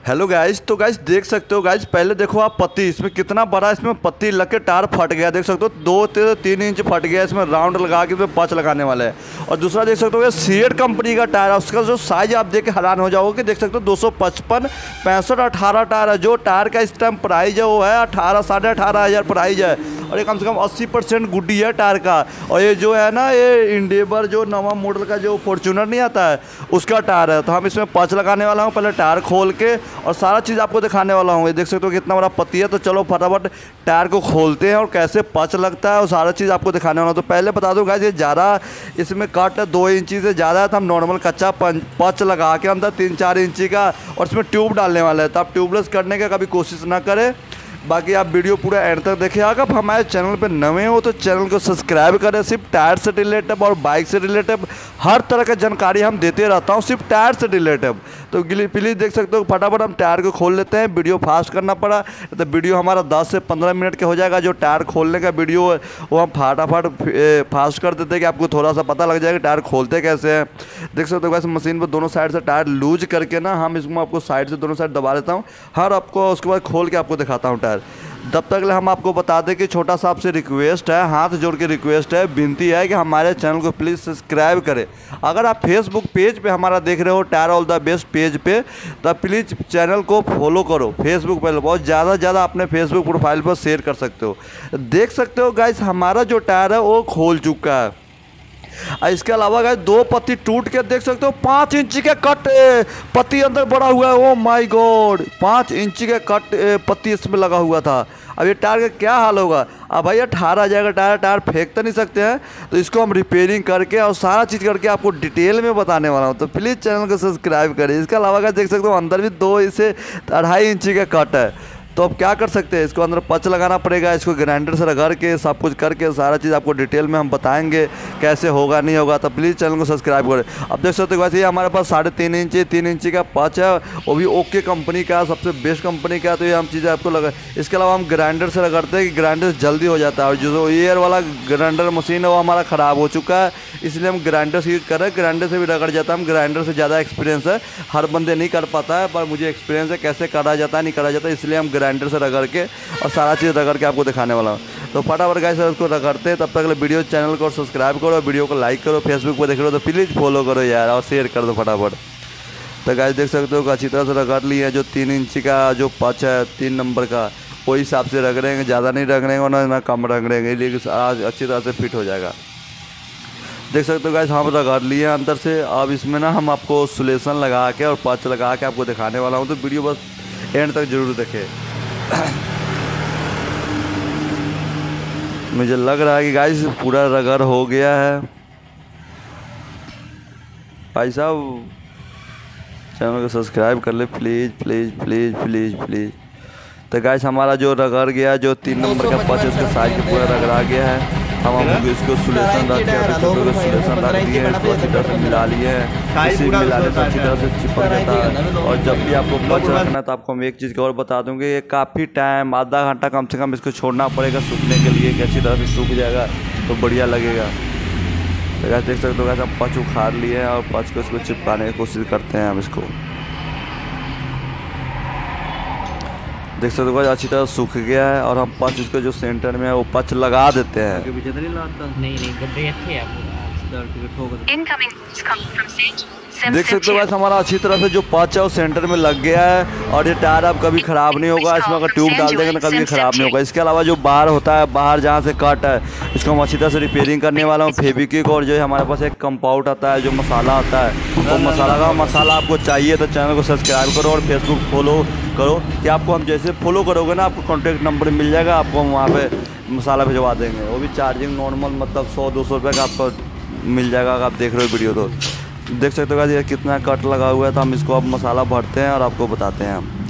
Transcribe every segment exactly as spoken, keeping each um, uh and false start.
Hello guys, तो guys देख सकते हो गाइस, पहले देखो आप पत्ती, इसमें कितना बड़ा इसमें पत्ती लग के टायर फट गया। देख सकते हो दो ते, तीन इंच फट गया। इसमें राउंड लगा के इसमें पच लगाने वाला है। और दूसरा देख सकते हो सीएट कंपनी का टायर है, उसका जो साइज आप देख के हैरान हो जाओगे। देख सकते हो दो सौ पचपन पैंसठ अठारह टायर है। जो टायर का इस टाइम प्राइस है वो है अठारह साढ़े अठारह हज़ार प्राइस है। और ये कम से कम अस्सी परसेंट गुड्डी है टायर का। और ये जो है ना, ये इंडेवर जो नवा मॉडल का जो फॉर्च्यूनर नहीं आता है उसका टायर है। तो हम इसमें पच लगाने वाला हूँ, पहले टायर खोल के और सारा चीज़ आपको दिखाने वाला हूँ। ये देख सकते हो कितना बड़ा पत्ती है। तो चलो फटाफट टायर को खोलते हैं और कैसे पच लगता है और सारा चीज़ आपको दिखाने वाला हूँ। तो पहले बता दूँ गाइस, ये ज़्यादा इसमें कट दो इंची से ज़्यादा है तो हम नॉर्मल कच्चा पच लगा के अंदर तीन चार इंची का और इसमें ट्यूब डालने वाला है। तो आप ट्यूबलेस करने का कभी कोशिश ना करें। बाकी आप वीडियो पूरा एंड तक देखिए। अगर हमारे चैनल पे नए हो तो चैनल को सब्सक्राइब करें। सिर्फ टायर से रिलेटेड और बाइक से रिलेटेड हर तरह की जानकारी हम देते रहता हूँ, सिर्फ टायर से रिलेटेड। तो प्लीज़ देख सकते हो फटाफट हम टायर को खोल लेते हैं। वीडियो फास्ट करना पड़ा तो वीडियो हमारा दस से पंद्रह मिनट का हो जाएगा। जो टायर खोलने का वीडियो है वो हम फटाफट फास्ट कर देते हैं कि आपको थोड़ा सा पता लग जाएगा टायर खोलते कैसे हैं। देख सकते हो वैसे मशीन पर दोनों साइड से टायर लूज करके ना हम इसमें आपको साइड से दोनों साइड दबा देता हूँ। हर आपको उसके बाद खोल के आपको दिखाता हूँ टायर। तब तक ले हम आपको बता दें कि छोटा सा आपसे रिक्वेस्ट है, हाथ जोड़ के रिक्वेस्ट है, विनती है कि हमारे चैनल को प्लीज़ सब्सक्राइब करें। अगर आप फेसबुक पेज पे हमारा देख रहे हो टायर ऑल द बेस्ट पेज पे, तो प्लीज़ चैनल को फॉलो करो। फेसबुक पे बहुत ज़्यादा ज़्यादा अपने फेसबुक प्रोफाइल पर शेयर कर सकते हो। देख सकते हो गाइस, हमारा जो टायर है वो खोल चुका है। इसके अलावा गाइस दो पत्ती टूट के देख सकते हो पाँच इंची के कट पत्ती अंदर बड़ा हुआ है। ओ माय गॉड, पाँच इंची के कट पत्ती इसमें लगा हुआ था। अब ये टायर का क्या हाल होगा? अब भैया ठार आ जाएगा टायर, टायर फेंक तो नहीं सकते हैं। तो इसको हम रिपेयरिंग करके और सारा चीज़ करके आपको डिटेल में बताने वाला हूँ। तो प्लीज़ चैनल को सब्सक्राइब करें। इसके अलावा गाइस देख सकते हो अंदर भी दो इसे अढ़ाई इंची का कट है। तो अब क्या कर सकते हैं, इसको अंदर पच लगाना पड़ेगा। इसको ग्राइंडर से रगड़ के सब कुछ करके सारा चीज़ आपको डिटेल में हम बताएंगे कैसे होगा नहीं होगा। तो प्लीज़ चैनल को सब्सक्राइब करें। अब देख सकते हो वैसे ही हमारे पास साढ़े तीन इंची तीन इंची का पच है, वो भी ओके कंपनी का, सबसे बेस्ट कंपनी का। तो ये हम चीज़ें आपको लगा। इसके अलावा हम ग्राइंडर से रगड़ते हैं कि ग्राइंडर जल्दी हो जाता है। और जो एयर वाला ग्राइंडर मशीन है वो हमारा ख़राब हो चुका है, इसलिए हम ग्राइंडर से यूज कर रहे हैं। ग्राइंडर से भी रगड़ जाता है। हम ग्राइंडर से ज़्यादा एक्सपीरियंस है, हर बंदे नहीं कर पाता है, पर मुझे एक्सपीरियंस है कैसे करा जाता है नहीं करा जाता, इसलिए हम ग्राइंडर से रगड़ के और सारा चीज़ रगड़ के आपको दिखाने वाला हूँ। तो फटाफट गाइस उसको रगड़ते हैं। तब तक वीडियो चैनल को सब्सक्राइब करो, वीडियो को लाइक करो, फेसबुक पर देख रहे हो तो प्लीज़ फॉलो करो यार और शेयर कर दो फटाफट। तो गाइस देख सकते हो अच्छी तरह से रगड़ लिए। जो तीन इंची का जो पच है तीन नंबर का, वही हिसाब से रगड़ेंगे, ज़्यादा नहीं रगड़ेंगे और ना कम रगड़ेंगे, इसलिए आज अच्छी तरह से फिट हो जाएगा। देख सकते हो गाइस हम रगड़ लिए अंदर से। अब इसमें ना हम आपको सुलेशन लगा के और पच लगा के आपको दिखाने वाला हूँ। तो वीडियो बस एंड तक जरूर देखें। मुझे लग रहा है कि गाइस पूरा रगड़ हो गया है। भाई साहब चैनल को सब्सक्राइब कर ले please please please please please. तो गाइस हमारा जो रगड़ गया, जो तीन नंबर का पच है उसके साइड पे पूरा रगड़ा गया है। हम हमको इसको सुलेशन रख के सुलेशन रख दिए हैं, इसको अच्छी तरह से मिला लिए हैं। इसी मिलाने से अच्छी तरह से चिपक जाता है। और जब भी आपको पच रखना तो आपको हम एक चीज़ और बता दूँगी, ये काफ़ी टाइम आधा घंटा कम से कम इसको छोड़ना पड़ेगा सूखने के लिए, कि अच्छी तरह से सूख जाएगा तो बढ़िया लगेगा। तो गाइस देख सकते हो गाइस हम पच उखाड़ लिए हैं और पच को इसको चिपकाने की कोशिश करते हैं हम इसको। देख सकते हो अच्छी तरह सूख गया है और हम पच इसको जो सेंटर में है वो पच लगा देते हैं। नहीं नहीं गड्ढे अच्छे हैं। देख सकते हो गाइस हमारा अच्छी तरह से जो पच है वो सेंटर में लग गया है। और ये टायर अब कभी ख़राब नहीं होगा, इसमें अगर ट्यूब डाल देंगे तो कभी ख़राब नहीं होगा। इसके अलावा जो बाहर होता है, बाहर जहाँ से कट है, इसको हम अच्छी तरह से रिपेयरिंग करने वाला हूँ। फेविक्विक और जो है हमारे पास एक कंपाउंड आता है, जो मसाला आता है, वो मसाला का मसाला आपको चाहिए तो चैनल को सब्सक्राइब करो और फेसबुक फॉलो करो कि आपको हम जैसे फॉलो करोगे ना आपको कॉन्टैक्ट नंबर मिल जाएगा, आपको हम वहाँ पे मसाला भिजवा देंगे। वो भी चार्जिंग नॉर्मल मतलब सौ दो सौ रुपये का आपको मिल जाएगा। अगर आप देख रहे हो वीडियो तो देख सकते हो ये कितना कट लगा हुआ है। तो हम इसको अब मसाला भरते हैं और आपको बताते हैं हम।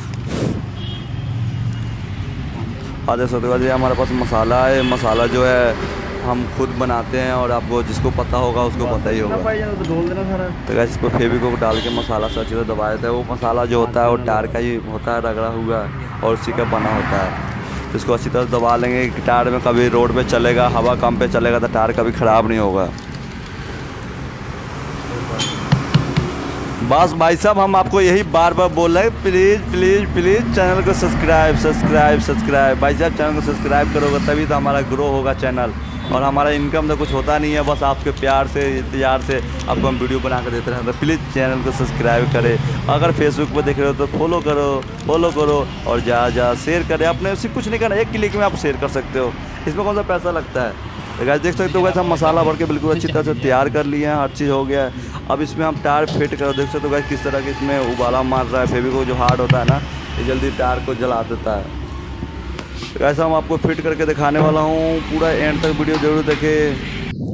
और देख सकते हो ये हमारे पास मसाला है। मसाला जो है हम खुद बनाते हैं और आपको जिसको पता होगा उसको पता ही होगा। तो गाइस इस पर फेविक्विक डाल के मसाला से अच्छे से दबा देता है। वो मसाला जो होता है वो टायर का ही होता है, रगड़ा हुआ और उसी का बना होता है। तो इसको अच्छी तरह दबा लेंगे कि टायर में कभी रोड पे चलेगा, हवा कम पे चलेगा तो टायर कभी ख़राब नहीं होगा। बस भाई साहब हम आपको यही बार बार बोल रहे हैं, प्लीज़ प्लीज़ प्लीज़ चैनल को सब्सक्राइब सब्सक्राइब सब्सक्राइब भाई साहब, चैनल को सब्सक्राइब करोगे तभी तो हमारा ग्रो होगा चैनल, और हमारा इनकम तो कुछ होता नहीं है, बस आपके प्यार से इंतजार से आपको हम वीडियो बना कर देते रहते हैं। तो प्लीज़ चैनल को सब्सक्राइब करें, अगर फेसबुक पर देख रहे हो तो फॉलो करो फॉलो करो और जा जा शेयर करें। अपने उसी कुछ नहीं करना, एक क्लिक में आप शेयर कर सकते हो, इसमें कौन सा पैसा लगता है। तो गाइस देख सकते हो वैसे हम मसाला भर के बिल्कुल अच्छी तरह से तैयार कर लिए हैं, हर चीज़ हो गया है। अब इसमें हम टायर फिट कर देख सकते हो गाइस किस तरह के इसमें उबाला मार रहा है। फेविकोल जो हार्ड होता है ना, ये जल्दी टायर को जला देता है। तो ऐसा हम आपको फिट करके दिखाने वाला हूँ, पूरा एंड तक वीडियो जरूर देखें।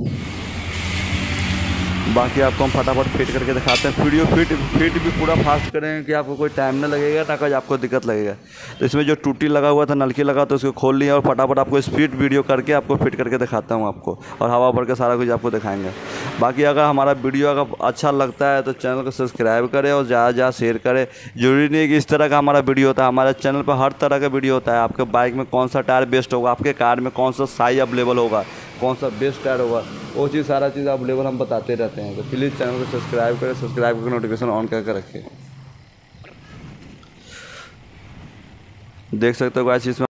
बाकी आपको हम फटाफट फिट करके दिखाते हैं। वीडियो फिट फिट भी पूरा फास्ट करें कि आपको कोई टाइम ना लगेगा, ना कोई आपको दिक्कत लगेगा। तो इसमें जो टूटी लगा हुआ था, नलकी लगा तो उसको खोल लिया और फटाफट आपको स्पीड वीडियो करके आपको फिट करके दिखाता हूँ आपको, और हवा भर के सारा कुछ आपको दिखाएंगे। बाकी अगर हमारा वीडियो अगर अच्छा लगता है तो चैनल को सब्सक्राइब करें और ज़्यादा ज़्यादा शेयर करें। जरूरी नहीं है कि इस तरह का हमारा वीडियो होता है, हमारे चैनल पर हर तरह का वीडियो होता है। आपके बाइक में कौन सा टायर बेस्ट होगा, आपके कार में कौन सा साइज अवेलेबल होगा, कौन सा बेस्ट टायर होगा, वो चीज़ सारा चीज़ अवेलेबल हम बताते रहते हैं। तो प्लीज़ चैनल को सब्सक्राइब करें, सब्सक्राइब करके नोटिफिकेशन ऑन करके रखें। देख सकते हो गाइस इसमें